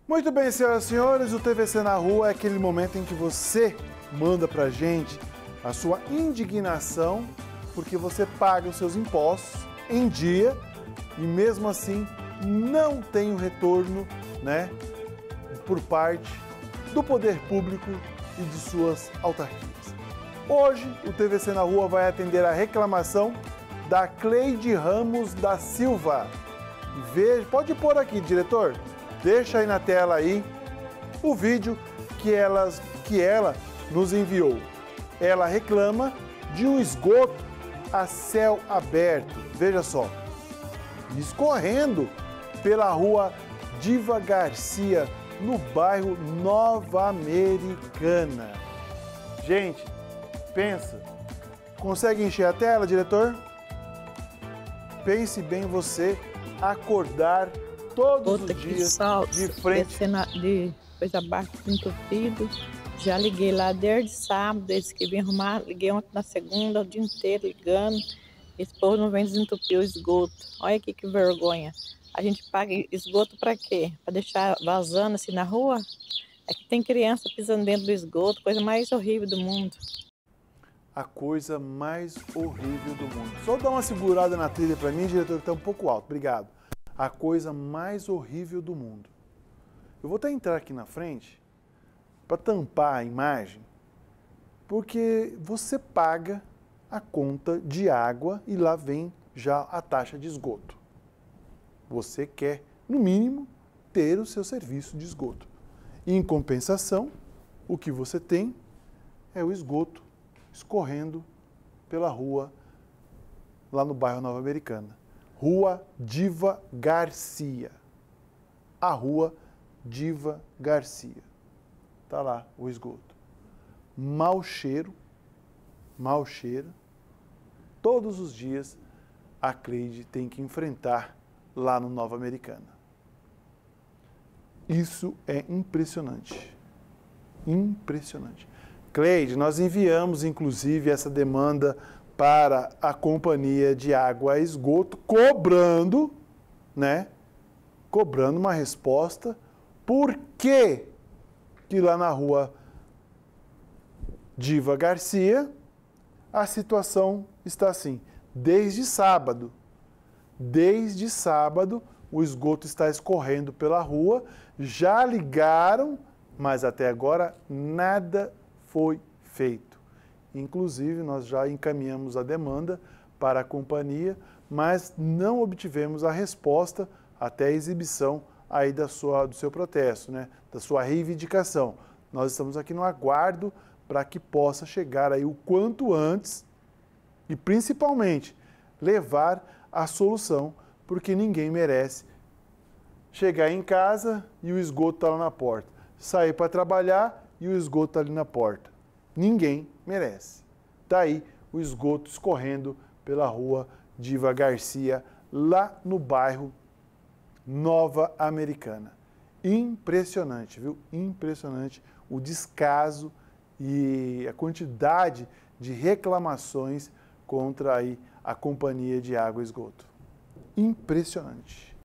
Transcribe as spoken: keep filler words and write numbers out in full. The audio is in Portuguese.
Muito bem, senhoras e senhores, o T V C na Rua é aquele momento em que você manda pra gente a sua indignação porque você paga os seus impostos em dia e mesmo assim não tem o retorno, né, por parte do poder público e de suas autarquias. Hoje, o T V C na Rua vai atender a reclamação da Cleide Ramos da Silva. Veja, pode pôr aqui, diretor. Deixa aí na tela aí o vídeo que, elas, que ela nos enviou. Ela reclama de um esgoto a céu aberto. Veja só, escorrendo pela rua Diva Garcia, no bairro Nova Americana. Gente, pensa. Consegue encher a tela, diretor? Pense bem você acordar todos Outra os que dias salto, de frente. descendo a- de coisa abaixo entupido. Já liguei lá desde sábado, desde que vim arrumar. Liguei ontem na segunda, o dia inteiro ligando. Esse povo não vem desentupir o esgoto. Olha aqui que vergonha. A gente paga esgoto para quê? Para deixar vazando assim na rua? É que tem criança pisando dentro do esgoto, coisa mais horrível do mundo. A coisa mais horrível do mundo. Só dá uma segurada na trilha para mim, diretor, que está um pouco alto. Obrigado. A coisa mais horrível do mundo. Eu vou até entrar aqui na frente para tampar a imagem, porque você paga a conta de água e lá vem já a taxa de esgoto. Você quer, no mínimo, ter o seu serviço de esgoto. Em compensação, o que você tem é o esgoto escorrendo pela rua lá no bairro Nova Americana. Rua Diva Garcia. A rua Diva Garcia. Tá lá o esgoto. Mau cheiro, mau cheiro. Todos os dias a Cleide tem que enfrentar lá no Nova Americana. Isso é impressionante. Impressionante. Cleide, nós enviamos inclusive essa demanda para a Companhia de Água e Esgoto, cobrando, né? Cobrando uma resposta. Por que que lá na rua Diva Garcia a situação está assim? Desde sábado. Desde sábado o esgoto está escorrendo pela rua. Já ligaram, mas até agora nada foi feito. Inclusive, nós já encaminhamos a demanda para a companhia, mas não obtivemos a resposta até a exibição aí da sua, do seu protesto, né? Da sua reivindicação. Nós estamos aqui no aguardo para que possa chegar aí o quanto antes e, principalmente, levar a solução, porque ninguém merece chegar em casa e o esgoto está lá na porta. Sair para trabalhar e o esgoto está ali na porta. Ninguém merece. Daí o esgoto escorrendo pela rua Diva Garcia, lá no bairro Nova Americana. Impressionante, viu? Impressionante o descaso e a quantidade de reclamações contra aí a Companhia de Água e Esgoto. Impressionante.